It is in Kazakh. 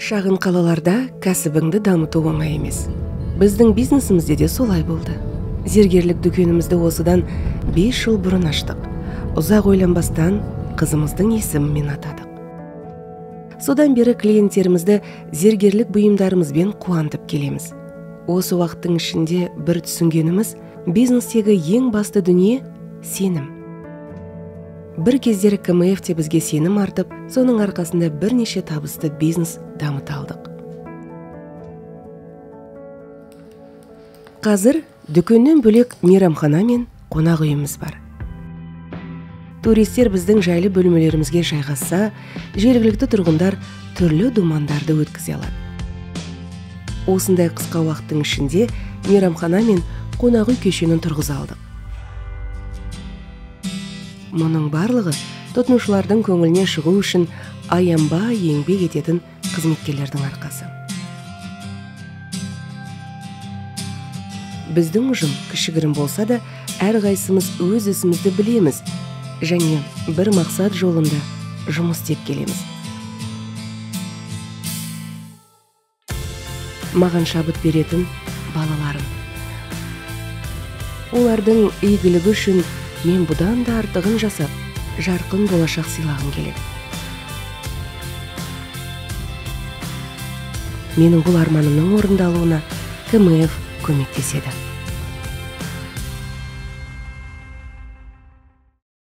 Шағын қалаларда кәсібіңді дамыту оңай емес. Біздің бизнесімізде де солай болды. Зергерлік дүкенімізді осыдан 5 жыл бұрын аштық. Ұзақ ойланбастан қызымыздың есімімен атадық. Содан бері клиенттерімізді зергерлік бұйымдарымызбен қуантып келеміз. Осы уақыттың ішінде бір түсінгеніміз, бизнестегі ең басты дүние сенім. Бір кездері КМФ те бізге сенім артып, соның арқасында бірнеше табысты бизнес дамыта алдық. Қазір дүкеннен бөлек мейрамхана мен қонақ үйіміз бар. Туристер біздің жайлы бөлмелерімізге жайғасса, жергілікті тұрғындар түрлі думандарды өткізе алады. Осындай қысқа уақыттың ішінде мейрамхана мен қонақ үй кешенін тұрғыза алдық. Мұның барлығы тұтынушылардың көңіліне шығу үшін аянбай еңбек ететін қызметкерлердің арқасы. Біздің ұжым кішігірім болса да, әрқайсымыз өз ісімізді білеміз және бір мақсат жолында жұмыс істеп келеміз. Маған шабыт беретін балаларым. Олардың игілігі үшін мен бұдан да артығын жасап, жарқын болашақ сыйлағым келеді. Менің бұл арманымның орындалуына КМФ көмектеседі.